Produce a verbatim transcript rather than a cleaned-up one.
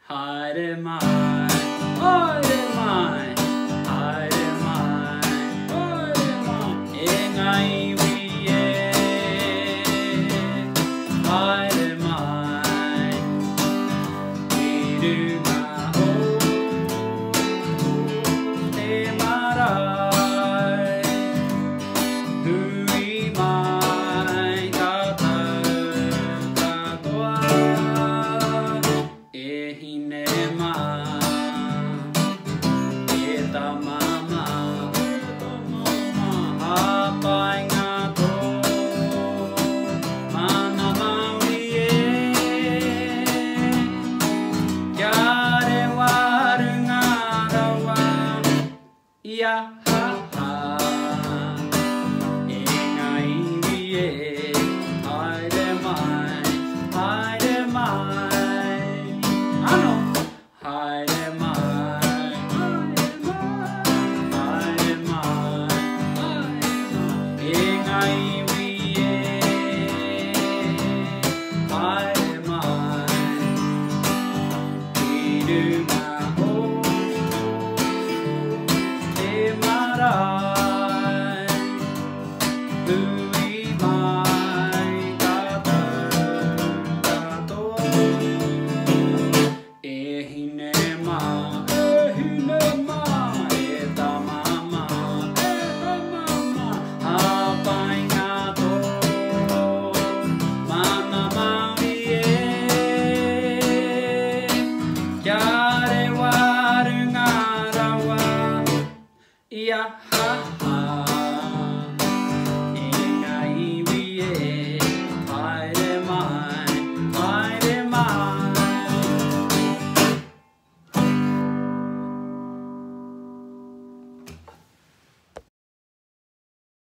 Haere mai, haere mai, haere mai, haere mai. E ngai wie, haere mai. Irunga o te marae, hui mai tātou katoa. E hine mai, e ta mama, hapai ngā tō, mana maui e. Kia re waru ngā rawa, ia ha ha. E ngā iwi e, haere mai, haere mai. Ano! Haere mai, haere mai, e ngā iwi e, haere mai. Irunga o te marae,